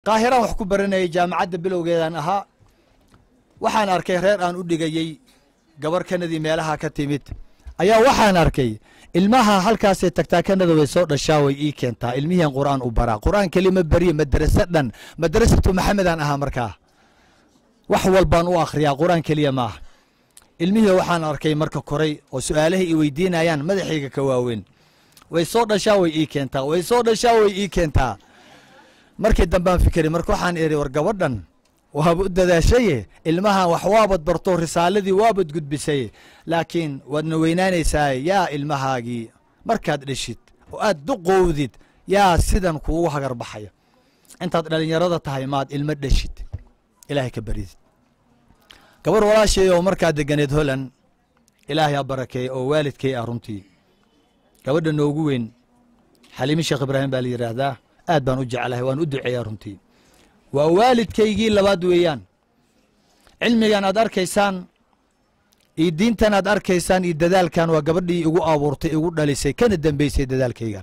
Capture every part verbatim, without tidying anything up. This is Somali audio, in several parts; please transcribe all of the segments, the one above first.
qaahiraan wax ku baranayay jaamacadda bilowgeedaan ahaa waxaan arkay reer aan u dhigayey gabar kanadii meelaha ka timid ayaa waxaan arkay ilmaha halkaasay tagtaa kanada way soo dhashaa way ii keentaa ilmihiin qur'aan u baraa qur'aan kelima bariye madrasa dhan madrasatu maxamedaan ahaa markaa wax walbaan u akhriyaa qur'aan keliya maaha ilmihii waxaan arkay marka koray oo su'aalaha i weydiinayaan madaxayga ka waaweyn way soo dhashaa way ii keentaa way soo dhashaa way ii keentaa markii dambaan fikiray marka waxaan iri war gabadhan waaba u dadaashaye ilmahan wax waabad barto risaaladii waabad gudbisay laakiin waadna weynaanaysaa yaa ilmahaagii markaad dhashid oo aad duqowdid yaa sidan kuugu hagar baxaya intaad dhalinyarada tahay maad ilmo dhashid ilaahay ka baridid gabar walaashay oo markaa deganeed Holland ilaahay ha barakeeyo oo waalidkay ah runtii gabadha noogu weyn Xaliimi Sheekh Ibraahim baa la yiraahdaa aad baan u jecelahay waan u duceeyaa runtii waa waalidkaygii labaad weeyaan cilmigan aad arkaysaan iyo diintan aad arkaysaan iyo dadaalkan waa gabadhii igu abuurtay igu dhalisay kana dambeysay dadaalkaygan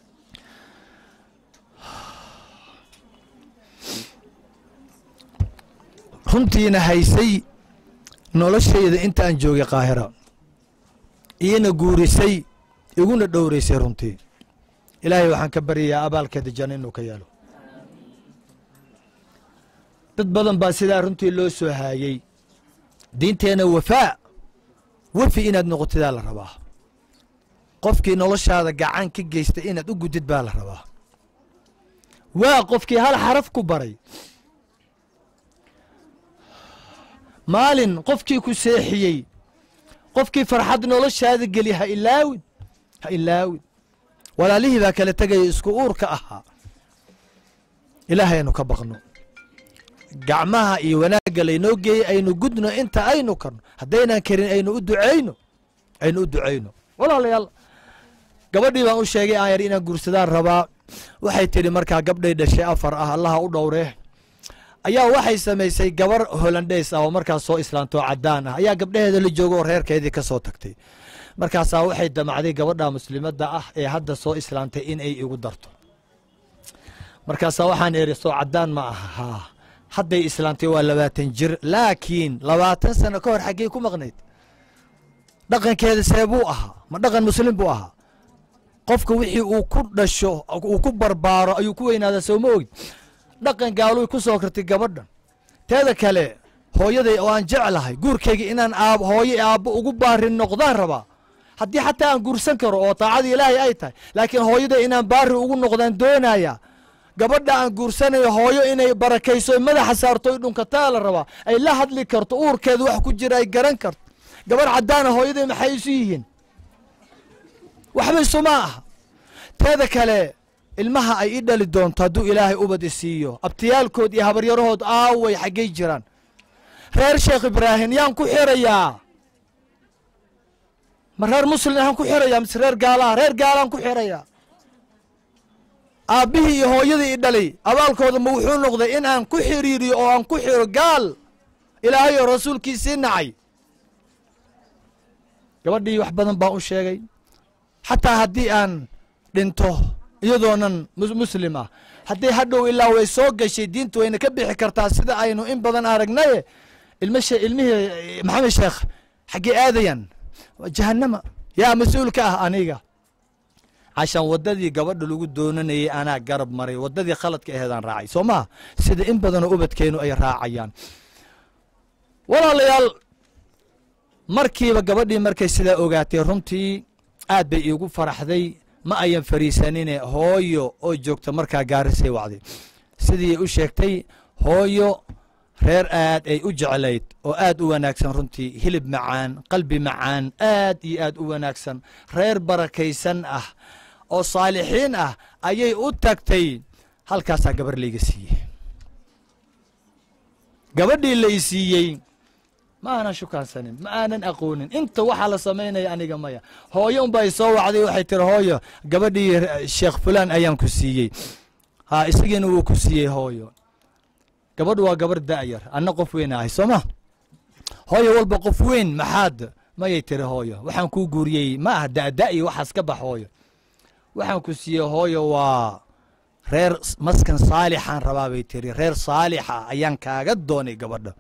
runtiina haysay noloshayda inta aan joogay qaahira iyana guurisay iguna dhowraysay runtii ilaahay waxaan ka baryayaa abaalkeeda janno inuu ka yeelo dad badan baa sidaa runtii loo soo haayey diinteena wafaa wafi inaad noqotidaa la rabaa qofkii noloshaada gacan ka geystay inaad u gudid baa la rabaa waa qofkii hal xaraf ku baray maalin qofkii ku seexiyey qofkii farxad noloshaada geli ha ilaawin ha ilaawin walaalihii baa kala tegaya isku uurka ahaa ilaahaynu ka baqno gacmaha iyo wanaagga laynoo geeyey aynu gudno inta aynu karno haddaynan karin aynu u ducayno aynu u ducayno walaalayaal gabadhii baan u sheegay aan yar inaan guursadaan rabaa waxay tidhi markaa gabdhay dhashay afar ah allaha u dhowree ayaa waxay samaysay gabar Hollandays ah oo markaas soo islaantoo caddaan ah ayaa gabdhaheeda la joogo oo reerkeedii ka soo tagtay markaasaa waxay damacday gabadha muslimadda ah ee hadda soo islaantay in ay igu darto markaasaa waxaan iri soo caddaan ma aha hadday islaantay waa labaatan jir laakiin labaatan sano ka hor xaggay ku maqnayd dhaqankeeda see buu ahaa ma dhaqan muslim buu ahaa qofka wixii uu ku dhasho uu ku barbaaro ayuu ku weynaadaa soo ma ogid dhaqan gaaluy ku soo kartay gabadhan teeda kale hooyaday oo aan jeclahay guurkayga inaan aab hooyo aabbo ugu baarin noqdaan rabaa haddii xataa aan guursan karo oo taacada ilaahay ay tahay laakiin hooyaday inaan baari ugu noqdaan doonaya gabadha aan guursanayo hooyo inay barakayso madaxa saarto dhunkataa la rabaa ay la hadli karto uurkeeda wax ku jira ay garan karto gabar cadaan hooyaday maxay isu yihiin waxba isuma aha teeda kale ilmaha ay i dhali doonto hadduu ilaahay ubad isiiyo abtiyaalkood iyo habaryarahood aaway xaggay jiraan reer Sheekh Ibraahim yaan ku xirayaa ma reer muslim aan ku xirayaa mise reer gaalaha reer gaalaan ku xirayaa aabihii iyo hooyadii i dhalay abaalkooda ma wuxuu noqday in aan ku xiriiriyo oo aan ku xiro gaal ilaahay oo rasuulkiisii nacay gabadhii wax badan baan u sheegay xataa haddii aan dhinto iyadoonan muslim ah haddii hadhow ilaa way soo gashay diintu wayna ka bixi kartaa sida aynu in badan aragnaye ilmasha ilmihii maxamed sheekh xaggee aadayan jahannama yaa mas-uulka ah aniga عشان وددي قبل لوجو دونني أنا قرب مري وددي خلط كهذا راعي سوما سيد إن بدنا أبد كانوا أي راعيان ولا ليال مركي وقبلي مركي سلا أوجاتي رمتي عاد بيجو فرح ذي ما أيام فريسانين هويو أو جوكت مركا جارسي وعدي سيدي وشكتي هويو رير آد أي أجعليت وآد وناكسن رمتي هلب معان قلبي معان آد يآد وناكسن رير بركيسن أه oo saalixiin ah ayay u tagtay halkaas gabar leega siiyay gabadhii la siiyay ma aanan shukaansanin ma aanan aqoonin inta waxa la sameeyay aniga maya hooyo un bay soo wacday waxay tir hooyo gabadhii sheekh fulan ayaan ku siiyay ha isagina uu ku siiyay hooyo gabadhu waa gabar daayar anna qof weyn ah Soma hooyo walba qof weyn maxaad ma yay tir hooyo waxaan ku guuriyay ma ah daadaa'i waxaas ka bax hooyo waxaan ku siiyay hooyo waa reer maskan saalixaan rabaa bay tiri reer saalixa ayaan kaaga doonay gabadha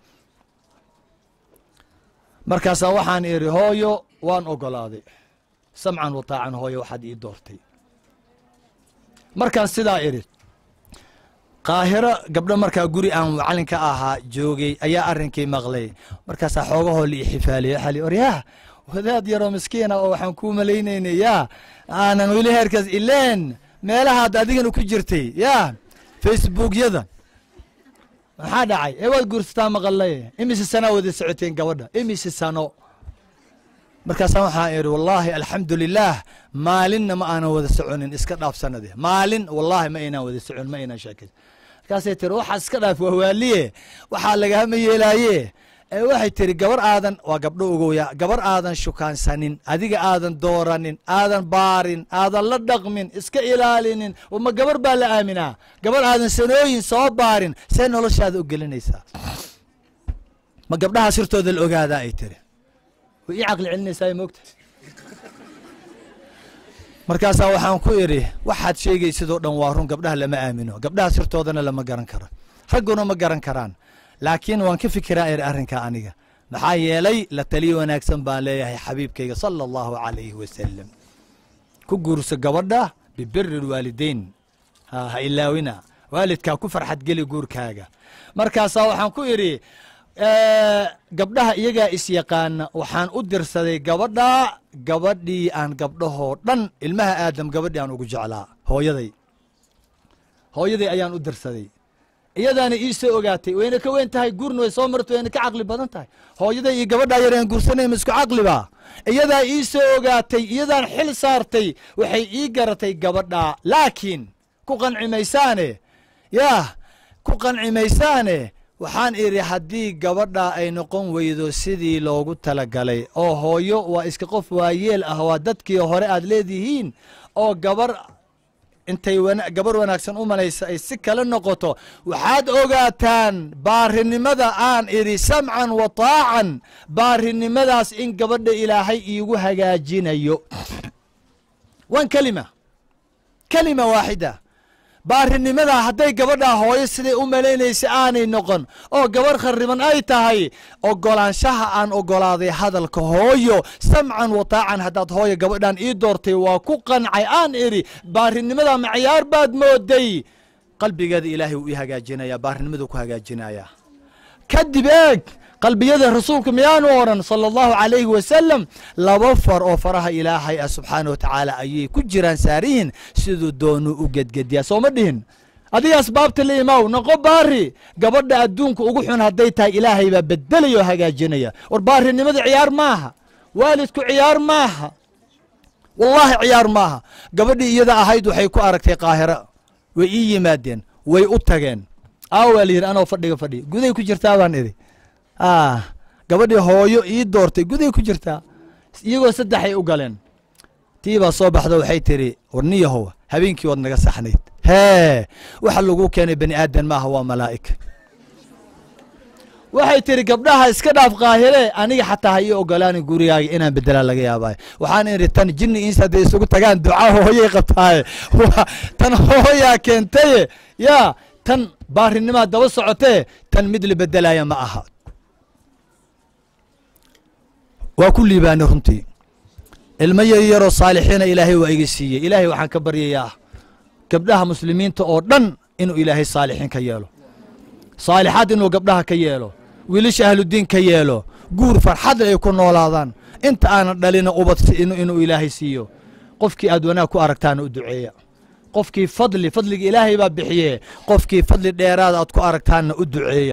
markaasaa waxaan idhi hooyo waan ogolaaday samcan wataacan hooyo waxaad ii doortay markaan sidaa idhi qaahiro gabdho markaa guri aan macalinka ahaa joogay ayaa arrinkii maqlay markaasaa xoogahoo la ixifaaliyey waxaa li oryaah wadaad yaroo miskiina oo waxaan kuu malaynaynay yaa aanan weli heerkaas ileen meelahaad adigana ku jirtay yaa facebookyada maxaa dhacay ee waad guursataa maqalay imise sanaa wada socoteen gabadha imise sano markaasaa waxaan idhi wallaahi alxamdu lilaah maalinna ma aanan wada soconin iska dhaaf sanade maalin wallaahi ma aynaan wada socon ma aynaan sheekayn markaasay tiri waxaa iska dhaaf wahwaaliye waxaa lagahama yeelaaye ee waxay tiri gabar aadan waa gabdho ogoya gabar aadan shukaansanin adiga aadan dooranin aadan baarin aadan la dhaqmin iska ilaalinin ma gabar baa la aaminaa gabar aadan sanooyin soo baarin see noloshaada u gelinaysaa ma gabdhaha sirtooda la ogaadaa ay tiri way ii caqli celinaysaa moogta markaasaa waxaan ku idhi waxaad sheegaysidoo dhan waa run gabdhaha lama aamino gabdhaha sirtoodana lama garan karo ragguna ma garan karaan laakiin waan ka fikiraa iri arrinkaa aniga maxaa yeelay la taliyo wanaagsan baan leeyahay xabiibkayga sala allahu calayhi wasalam ku guurso gabadha bibiri lwaalidayn ha ha ilaawina waalidkaa ku farxad geli guurkaaga markaasaa waxaan ku idhi gabdhaha iyagaa isyaqaana waxaan u dirsaday gabadha gabadhii aan gabdhahoo dhan ilmaha aadam gabadhii aan ugu jeclaa hooyaday hooyaday ayaan u dirsaday iyadaana ii soo ogaatay wayna ka weyn tahay guurna way soo martay wayna ka caqli badan tahay hooyaday iyo gabadhaa yar aan guursanay ma isku caqliba iyadaa ii soo ogaatay iyadaan xil saartay waxay ii garatay gabadhaa laakiin ku qanci maysaane yaah ku qanci maysaane waxaan idhi haddii gabadhaa ay noqon weydo sidii loogu talagalay oo hooyo waa iska qof waayeel ah waa dadkii hore aad leedihiin oo gabar intay gabar wanaagsan u malaysa ay si kale noqoto waxaad ogaataan baarinimada aan idhi samcan wa taacan baarinimadaas in gabadha ilaahay iigu hagaajinayo wan kelima kelima waaxida baarinimadaa hadday gabadhaa hooyo siday u malaynaysa aanay noqon oo gabar khariban ay tahay ogolaanshaha aan ogolaaday hadalka hooyo samcan wataacan haddaad hooyo gabadhaan ii doortay waa ku qancay aan idhi baarinimadaa macyaar baad mooday qalbigeeda ilaahay wuu ii hagaajinaya baarinimaduu ku hagaajinaya kadib eeg qalbiyada rasuulka miyaanu odhan sala allahu calayhi wasalam laba far oo faraha ilaahay ah subxaana wa tacaala ayay ku jiraan saarihin siduu doonuu u gedgediyaa sooma dhihin adiga asbaabta la imaaw noqo baari gabadha adduunka ugu xun hadday tahay ilaahay baa bedelaya oo hagaajinaya war baarinimada ciyaar maaha waalidku ciyaar maaha wallaahi ciyaar maaha gabadhii iyada ahayd waxay ku aragtay qaahira way ii yimaadeen way u tageen aa waa la yidhi anoo fadhiga fadhiya guday ku jirtaa baan idhi ah gabadhii hooyo ii doortay guday ku jirtaa iyagoo saddexay u galeen tii baa soo baxda waxay tiri warniyahow habeenkii waad naga saxnayd hee waxa lagu keenay bani aadan maaha waa malaa'ig waxay tiri gabdhaha iska dhaaf qaahire aniga xataa ha ii ogolaanin gurigaaga inaan bedelaa laga yaabaayo waxaan idhi tan jinni insa hadday isugu tagaan ducaa hooyay qabtaaye tan hooyaa keentaye yaa tan baarinimaa daba socotee tan mid la bedelaya ma aha waa ku liibaanay runtii ilmo yar yaroo saalixiina ilaahay waa iga siiyey ilaahay waxaan ka baryayaa gabdhaha muslimiinta oo dhan inuu ilaahay saalixiin ka yeelo saalixaad inuu gabdhaha ka yeelo wiilasha ahludiin ka yeelo guur farxadle ay ku noolaadaan inta aanan dhalina ubad inuu ilaahay siiyo qofkii aad wanaag ku aragtaana u duceeya qofkii fadli fadliga ilaahay baa bixiye qofkii fadli dheeraada aad ku aragtaana u duceeya